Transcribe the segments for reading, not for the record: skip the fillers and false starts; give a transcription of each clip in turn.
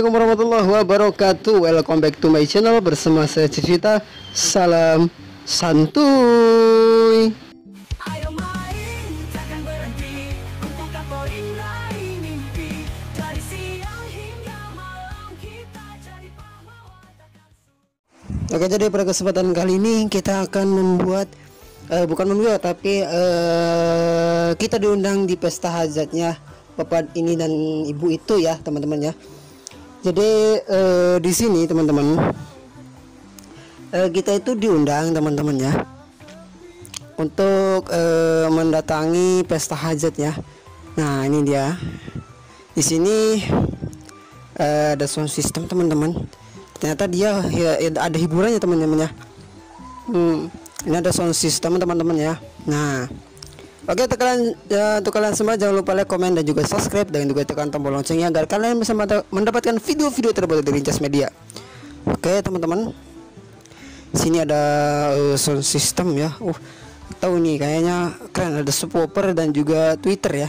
Assalamualaikum warahmatullahi wabarakatuh. Welcome back to my channel bersama saya Civita. Salam santuy. Ayo main, takkan berhenti untuk poin raih mimpi. Dari siang hingga malam kita jadi pahlawan takkan suka. Oke, jadi pada kesempatan kali ini kita akan membuat tapi kita diundang di pesta hajatnya bapak ini dan ibu itu ya, teman-teman ya. Jadi di sini teman-teman, kita itu diundang teman-teman ya untuk mendatangi pesta hajat ya. Nah, ini dia. Di sini ada sound system teman-teman. Ternyata dia ya, ada hiburannya teman-teman ya. Ini ada sound system teman-teman ya. Nah, oke, untuk kalian semua jangan lupa like, komen, dan juga subscribe, dan juga tekan tombol loncengnya agar kalian bisa mendapatkan video-video terbaru dari Incas Media. Oke teman-teman, sini ada sound system ya. Tahu nih, kayaknya keren, ada subwoofer dan juga tweeter ya.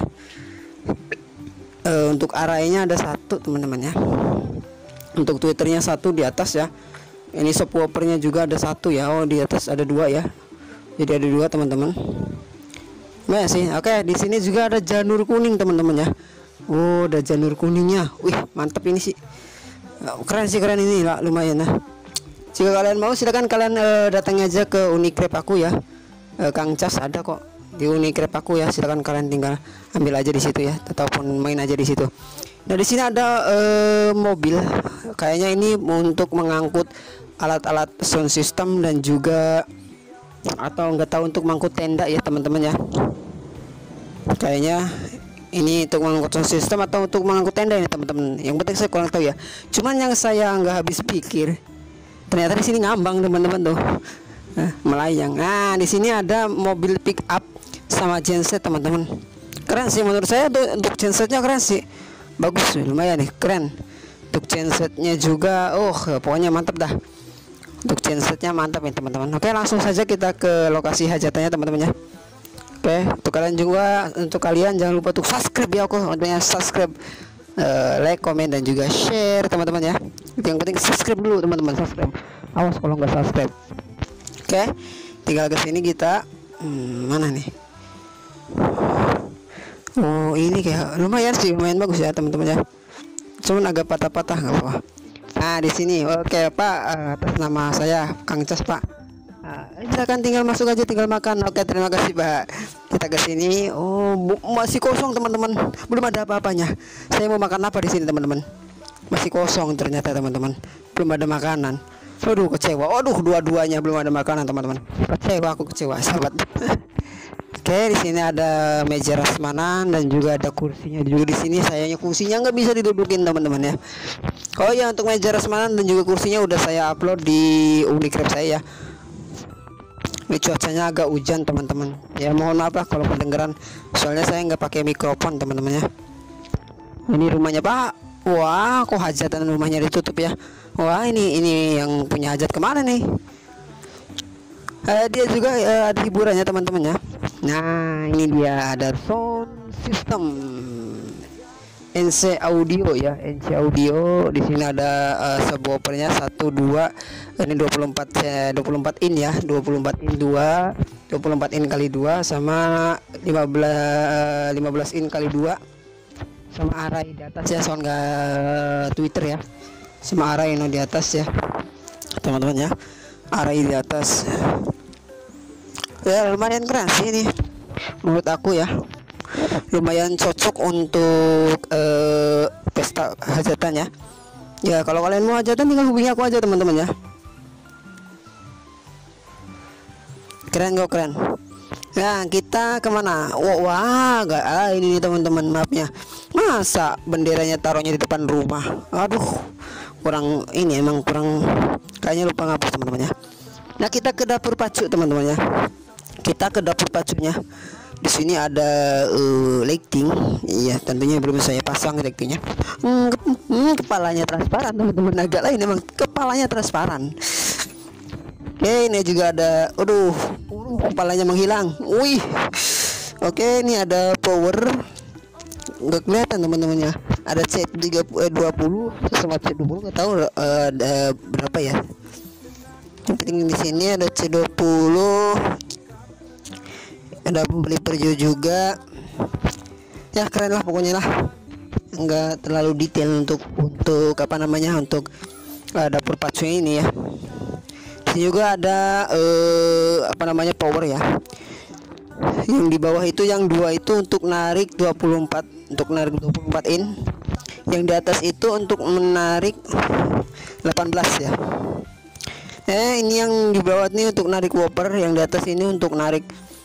Untuk arraynya ada satu teman-teman ya. Untuk tweeternya satu di atas ya. Ini subwoofernya juga ada satu ya. Oh, di atas ada dua ya. Jadi ada dua teman-teman. Nah sih, oke, di sini juga ada janur kuning teman-teman ya. Oh, ada janur kuningnya. Wih, mantap ini sih. Keren sih, keren ini lah, lumayan lah. Jika kalian mau, silakan kalian datang aja ke Unikrep aku ya. Kang Cas ada kok di Unikrep aku ya. Silakan kalian tinggal ambil aja di situ ya, ataupun main aja di situ. Nah, di sini ada mobil. Kayaknya ini untuk mengangkut alat-alat sound system dan juga atau enggak tahu untuk mengangkut tenda ya teman-teman ya. Kayaknya ini untuk mengangkut sound system atau untuk mengangkut tenda ini teman-teman. Yang penting saya kurang tahu ya. Cuman yang saya nggak habis pikir, ternyata di sini ngambang teman-teman tuh. Melayang. Nah, di sini ada mobil pick up sama genset teman-teman. Keren sih menurut saya tuh, untuk gensetnya keren sih. Bagus, lumayan nih, keren. Untuk gensetnya juga, pokoknya mantap dah. Untuk gensetnya mantap ya teman-teman. Oke, langsung saja kita ke lokasi hajatannya teman-teman ya. Oke, untuk kalian jangan lupa untuk subscribe ya, subscribe, like, komen, dan juga share teman-teman ya. Yang penting subscribe dulu teman-teman, subscribe. Awas kalau nggak subscribe. Oke, tinggal ke sini kita. Mana nih? Oh, ini kayak lumayan sih, lumayan bagus ya teman-teman ya. Cuman agak patah-patah, nggak apa-apa. Nah, di sini, oke Pak, atas nama saya Kang Cas Pak. Silakan tinggal masuk aja, tinggal makan. Oke, terima kasih Pak. Kita ke sini. Oh, masih kosong teman-teman, belum ada apa-apanya. Saya mau makan apa di sini teman-teman? Masih kosong ternyata teman-teman, belum ada makanan. Aduh, kecewa. Aduh, dua-duanya belum ada makanan teman-teman. Aku kecewa sahabat. Oke, di sini ada meja rasmanan dan juga ada kursinya juga di sini. Sayangnya kursinya nggak bisa didudukin teman-teman ya. Oh ya, untuk meja rasmanan dan juga kursinya udah saya upload di Unikrep saya ya. Ini cuacanya agak hujan teman-teman. Ya mohon maaf lah kalau kedengeran. Soalnya saya nggak pakai mikrofon teman-teman ya. Ini rumahnya Pak. Wah, kok hajatan rumahnya ditutup ya. Wah, ini yang punya hajat kemana nih? Dia juga ada hiburannya teman-teman ya. Nah, ini dia ada sound system NC Audio ya, NC Audio. Di sini ada subwoofernya 1 2. Ini 24 in ya, 24 in 2, 24 in kali 2 sama 15 in kali 2. Sama array di atas ya, sound Twitter ya. Sama array di atas ya. Teman-teman ya. Array di atas. Ya lumayan keren sih ini menurut aku ya. Lumayan cocok untuk pesta hajatan ya. Ya kalau kalian mau hajatan tinggal hubungi aku aja teman-teman ya. Keren kok, keren. Nah, kita kemana? Wah, ini nih teman-teman, maafnya. Masa benderanya taruhnya di depan rumah? Aduh, kurang ini, emang kurang, kayaknya lupa ngapus teman-teman ya. Nah, kita ke dapur pacu teman-teman ya. Kita ke dapur pacunya. Di sini ada lighting. Iya, tentunya belum saya pasang lightingnya. Kepalanya transparan teman-teman, agak lain emang kepalanya transparan. Oke, ini juga ada, kepalanya menghilang. Wih. Oke, ini ada power. nggak kelihatan teman-temannya. Ada C20 sama C20 nggak tahu ada berapa ya. Yang penting di sini ada C20, ada pembeli preview juga. Ya keren lah pokoknya lah. Enggak terlalu detail untuk apa namanya, untuk dapur pacunya ini ya. Di sini juga ada apa namanya, power ya. Yang di bawah itu, yang dua itu untuk narik 24, untuk narik 24 in. Yang di atas itu untuk menarik 18 ya. Ini yang di bawah ini untuk narik whopper, yang di atas ini untuk narik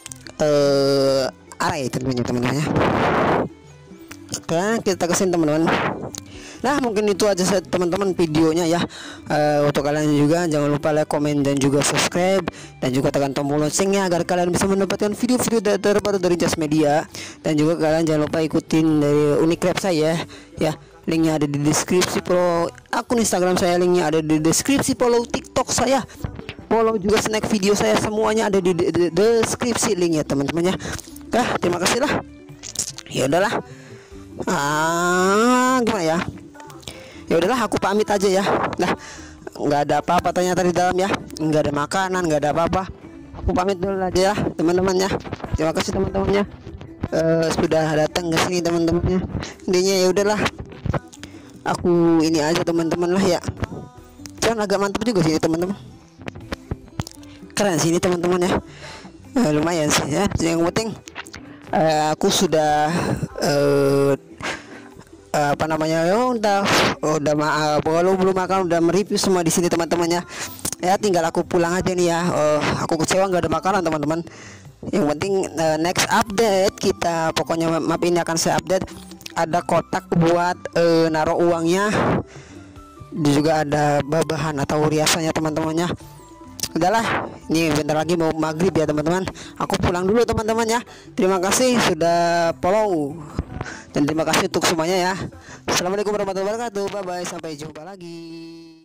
array tentunya teman-teman ya. Sekarang kita kesini teman-teman. Nah mungkin itu aja teman-teman videonya ya. Untuk kalian juga jangan lupa like, komen, dan juga subscribe, dan juga tekan tombol loncengnya agar kalian bisa mendapatkan video-video terbaru dari Just Media. Dan juga kalian jangan lupa ikutin dari Unicraft saya ya. Linknya ada di deskripsi, follow akun Instagram saya, linknya ada di deskripsi, follow TikTok saya, follow juga snack video saya, semuanya ada di deskripsi linknya teman-teman ya. Terima kasih lah. Ya udahlah. Gimana ya? Ya udahlah, aku pamit aja ya. Nah, nggak ada apa-apa ternyata di dalam ya, nggak ada makanan, nggak ada apa-apa. Aku pamit dulu aja ya teman-teman ya. Terima kasih teman-temannya sudah datang ke sini teman-temannya. Intinya ya udahlah, aku ini aja teman-teman lah ya. Jangan agak mantap juga sini teman-teman. Keren sini teman-teman ya. Lumayan sih ya. Yang penting aku sudah apa namanya, udah kalau belum makan udah mereview semua di sini teman-temannya ya. Tinggal aku pulang aja nih ya. Aku kecewa nggak ada makanan teman-teman. Yang penting next update kita, pokoknya map ini akan saya update. Ada kotak buat naruh uangnya, juga ada bahan atau riasannya teman-temannya. Udahlah, ini bentar lagi mau maghrib ya teman-teman. Aku pulang dulu teman-teman ya. Terima kasih sudah follow, dan terima kasih untuk semuanya ya. Assalamualaikum warahmatullahi wabarakatuh. Bye bye, sampai jumpa lagi.